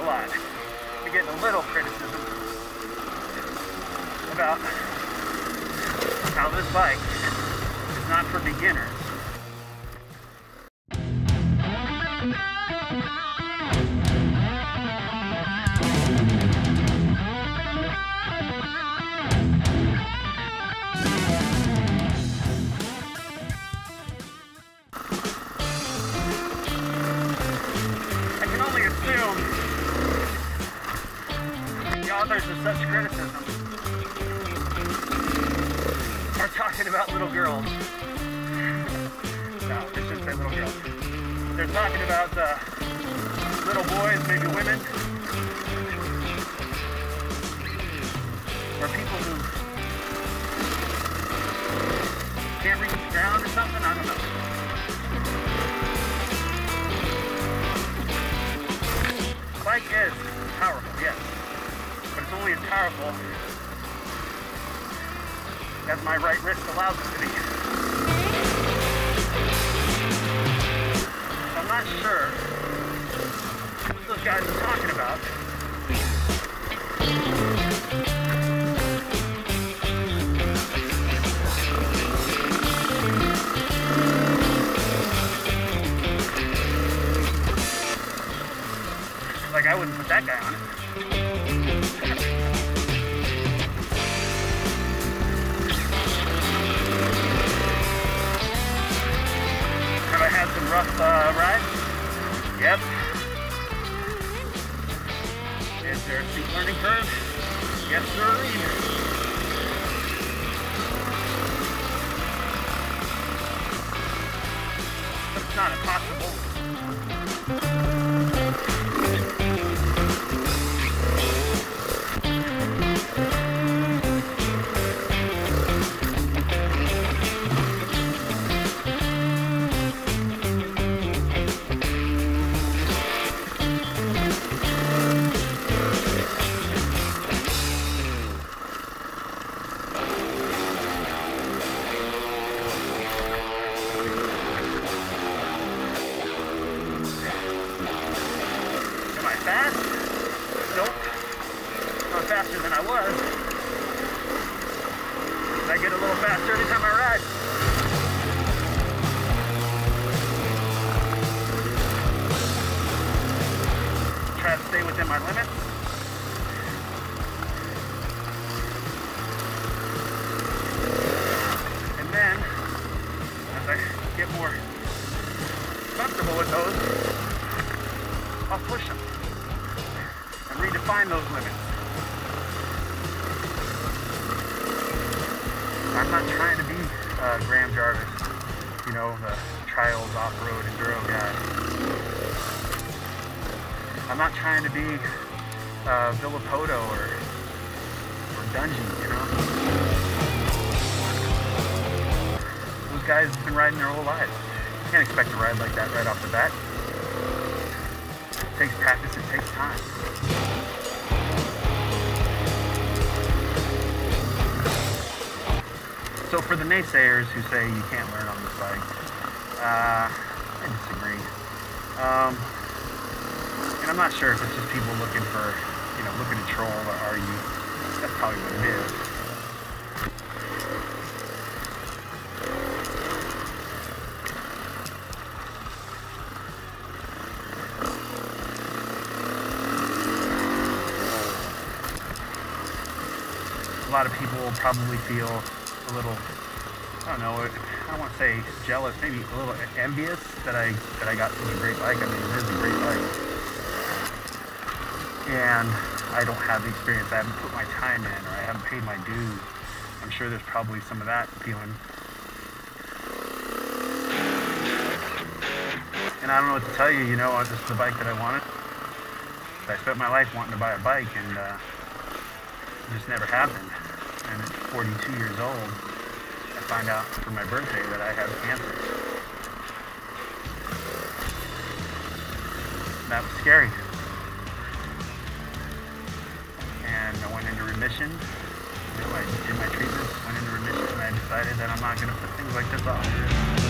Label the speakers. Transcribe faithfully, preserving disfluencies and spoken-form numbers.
Speaker 1: lot. You're getting a little criticism about how this bike is not for beginners. The authors of such criticism are talking about little girls. No, they shouldn't say little girls. They're talking about uh, little boys, maybe women, or people who can't reach the ground or something. I don't know. The bike is powerful, yes. But it's only as powerful as my right wrist allows it to be. So I'm not sure what those guys are talking about. Like, I wouldn't put that guy on it. Have I had some rough uh, rides? Yep. Is there a steep learning curve? Yes, sir. But it's not impossible. Fast? Nope. Not faster than I was. I get a little faster every time I ride. Try to stay within my limits. And then, as I get more comfortable with those, I'll push them. Redefine those limits. I'm not trying to be uh, Graham Jarvis, you know, the trials off-road enduro guy. I'm not trying to be uh, Villapoto or, or Dungy, you know. Those guys have been riding their whole lives. You can't expect to ride like that right off the bat. It takes practice, it takes time. So for the naysayers who say you can't learn on this bike, uh, I disagree. Um, and I'm not sure if it's just people looking for, you know, looking to troll or argue. That's probably what it is. A lot of people will probably feel a little, I don't know, I don't want to say jealous, maybe a little envious that I that I got such a great bike. I mean, it is a great bike. And I don't have the experience, I haven't put my time in, or I haven't paid my dues. I'm sure there's probably some of that feeling. And I don't know what to tell you, you know, this is the bike that I wanted. I spent my life wanting to buy a bike, and uh, it just never happened. And at forty-two years old, I find out for my birthday that I have cancer. That was scary. And I went into remission. You know, I did my treatments, went into remission, and I decided that I'm not going to put things like this off.